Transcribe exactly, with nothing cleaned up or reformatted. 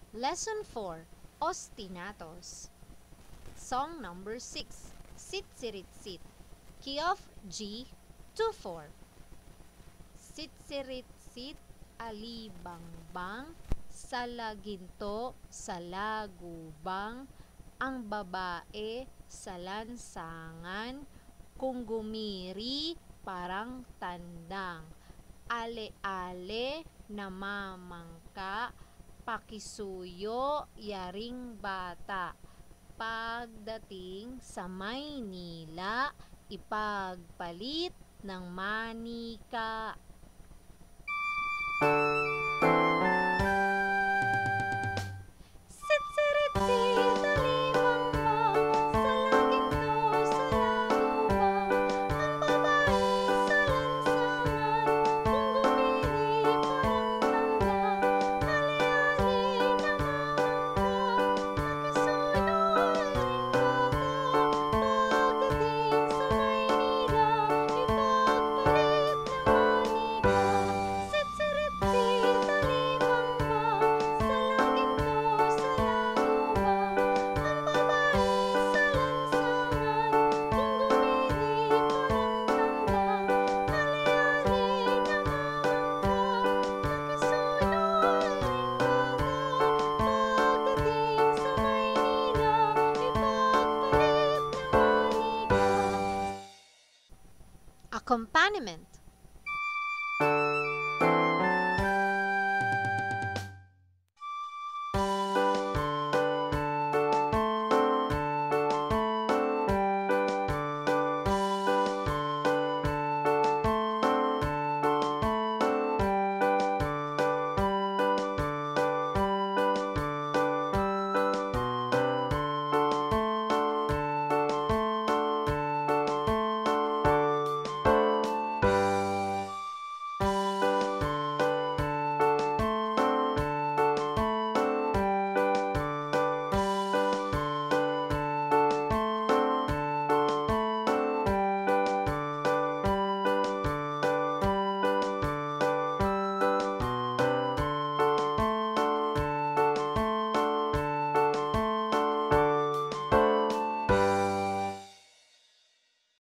Lesson four, Ostinatos. Song number six, Sit Sirit Sit, key of G two four. Sit sirit sit, alibangbang, sa laginto, sa lagubang, ang babae sa lansangan, kung gumiri parang tandang, ale-ale namamangka, pakisuyo yaring bata, pagdating sa Maynila, ipagpalit ng manika. Sit sirit sit, alibangbang, sa laginto, sa lagubang, ang babae sa lansangan, kung gumiri parang tandang, ale-ale namamangka, pakisuyo yaring bata, pagdating sa Maynila, ipagpalit ng manika. Sit sirit sit, alibangbang, sa laginto, sa lagubang, ang babae sa lansangan, kung gumiri parang tandang, ale-ale namamangka, pakisuyo yaring bata, pagdating sa Maynila, ipagpalit ng manika. Accompaniment.